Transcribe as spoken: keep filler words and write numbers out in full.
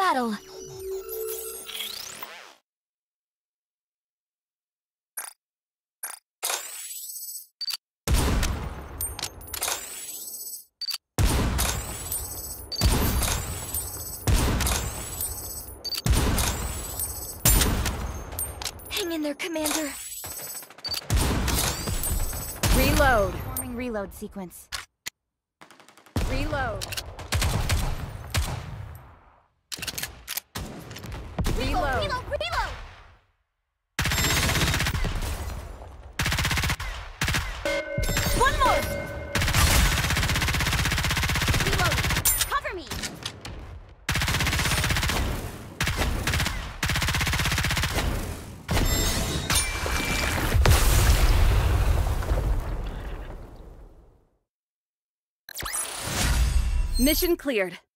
battle. Hang in there, Commander. Reload. Forming reload sequence. Reload. Reload. Reload, reload! One more! Reloading. Cover me! Mission cleared.